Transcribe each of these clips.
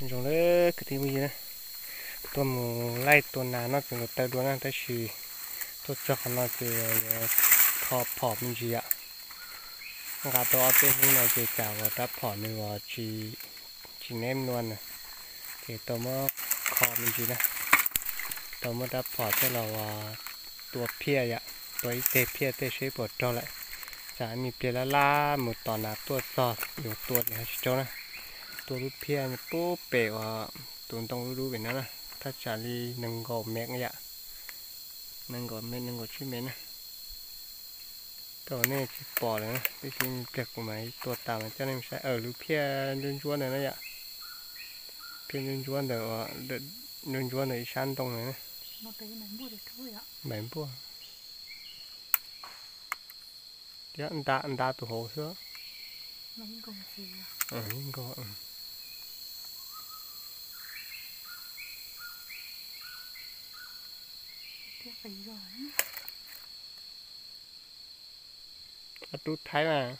rồi đấy cái gì này tôi muốn lấy tôi nào nó từ tay đuôi nó tới xì tôi cho nó từ thọ phỏ mình gì ạ gà tôi tên như này chỉ chảo và đắp phỏ mình vào chỉ nêm luôn này thì tôi mới kho mình gì này tôi mới đắp phỏ cho làตัวเพี้ยอะตัวเตะเพี้ยเตะใช้ปวดจอเลยจะมีเพี้ยละล่าหมดตอนน่ะตัวซอสอยู่ตัวเนี่ยจอนะตัวรูปเพี้ยนี่ปุ๊บเป๋ว่าตัวต้องรู้แบบนั้นนะถ้าจะรีหนึ่งก็แม็กเนี่ยหนึ่งก็เม็ดหนึ่งก็ชิ้นเม็ดนะตัวนี้จะปอเลยนะที่จริงเก็บมาตัวตามมันจะไม่ใช่รูปเพี้ยย้วนๆเลยนะเนี่ยเพี้ยย้วนๆเดี๋ยวย้วนๆในชั้นตรงไหนนะmềm bùa chứ anh ta từ hồ xưa mình còn gì nhưng có tiếp phải rồi tút thái mà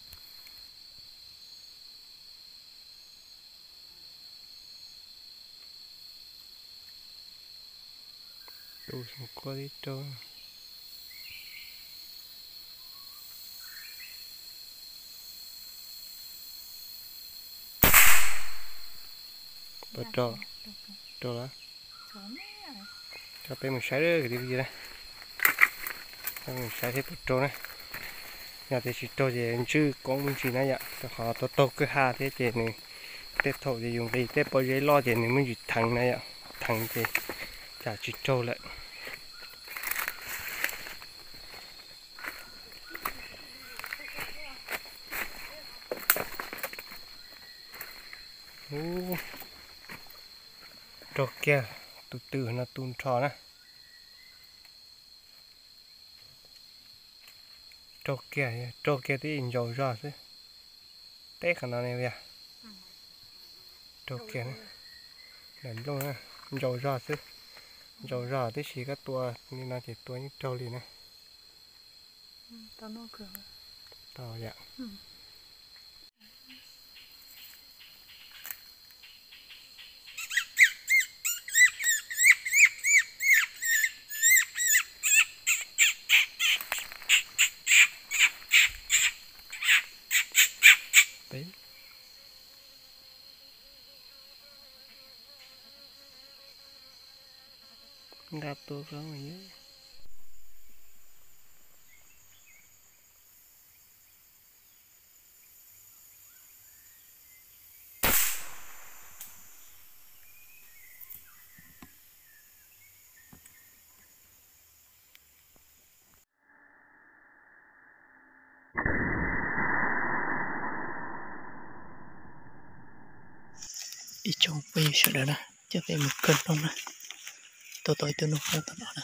đủ một cô đi trôi bật trò đó cho bên mình xài được cái gì đây cho mình xài hết bật trò này nhà thì chỉ trò gì chứ con mình chỉ này ạ họ to cái ha thế thì này tết thổ thì dùng đi tết bao giờ lo thì mình chỉ thằng này ạ thằng thì chả chỉ trâu lại trâu kia từ từ nó tuôn trò nè trâu kia thì in dầu ra chứ té khả năng này vậy trâu kia này đánh luôn nè dầu ra thì chỉ cái tua nên là chỉ tua những trâu liền này tao nó cửa tao dạ đấy gặp tôi không vậy đi trong bây giờ đó nè cho về một cân không nè tôi nó không tao đó nè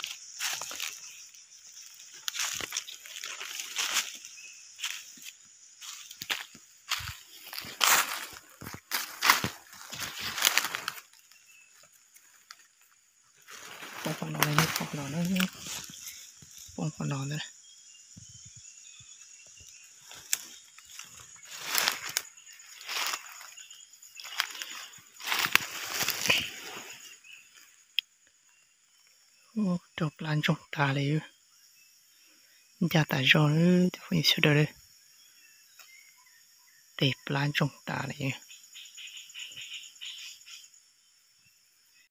bông phần nó này bông phần nó này bông phần nó này trộn lan trồng ta đấy nhà ta rồi thì phải sửa đây để lan trồng ta đấy